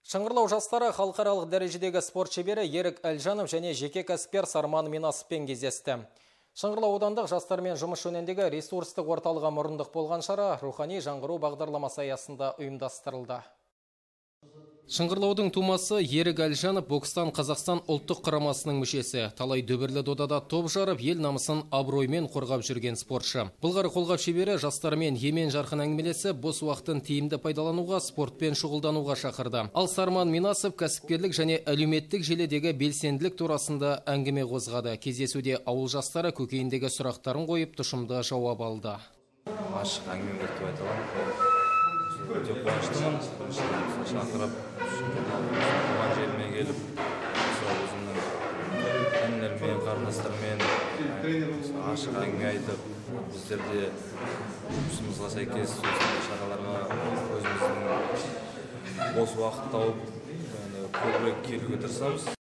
Шыңғырлау жастары халықаралық дәрежедегі спорт шебері Ерік Әлжанов және жеке кәсіпкер Сарман Минасовпен кездесті. Шыңғырлау аудандық жастармен жұмыс жөніндегі ресурстық орталығы мұрындық болған шара рухани жаңғыру бағдарламасы аясында ұйымдастырылды. Шыңғырлаудың тумасы Ерік Әлжанов бокстан Қазақстан ұлттық құрамасының мүшесі. Талай дүбірлі додада топ жарып, ел намысын абыроймен қорғап жүрген спортшы. Былғары қолғап шебері жастармен емен жарқын әңгімелесі бос уақытын тиімді пайдалануға, спортпен шұғылдануға шақырды. Ал Сарман Минасов кәсіпкерлік және әлеуметтік желідегі белсенділік турасында әңгіме қозғады. Кездесуде ауыл жастары көкейіндегі сұрақтарын қойып, тұшымды жауап алды. Ашық әңгіме деп айтамын. Өте қуаныштымын. Шақырып, туған жеріме келіп, өзімнің інілермен, қарындастармен ашық әңгіме айтып, біздерде жұмысымызға сәйкес шараларға өзіміздің бос уақыт тауып, көбірек келуге тырысамыз.